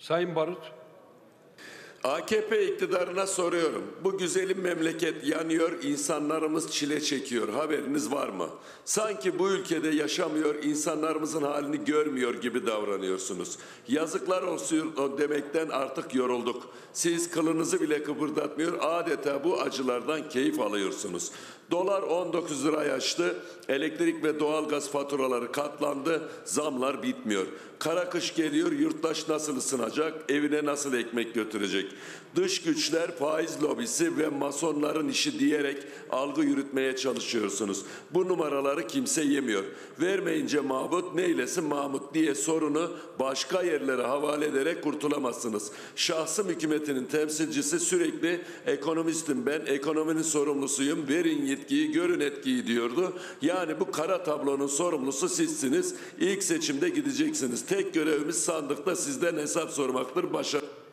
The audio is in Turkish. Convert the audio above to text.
Sayın Barut. AKP iktidarına soruyorum. Bu güzelim memleket yanıyor, insanlarımız çile çekiyor. Haberiniz var mı? Sanki bu ülkede yaşamıyor, insanlarımızın halini görmüyor gibi davranıyorsunuz. Yazıklar olsun demekten artık yorulduk. Siz kılınızı bile kıpırdatmıyor, adeta bu acılardan keyif alıyorsunuz. Dolar 19 lirayı aştı, elektrik ve doğalgaz faturaları katlandı, zamlar bitmiyor. Kara kış geliyor, yurttaş nasıl ısınacak, evine nasıl ekmek götürecek? Dış güçler, faiz lobisi ve masonların işi diyerek algı yürütmeye çalışıyorsunuz. Bu numaraları kimse yemiyor. Vermeyince Mahmut, neylesin Mahmut diye sorunu başka yerlere havale ederek kurtulamazsınız. Şahsım hükümetinin temsilcisi sürekli ekonomistim ben, ekonominin sorumlusuyum, verin yetkiyi, görün etkiyi diyordu. Yani bu kara tablonun sorumlusu sizsiniz. İlk seçimde gideceksiniz. Tek görevimiz sandıkta sizden hesap sormaktır. Başarı.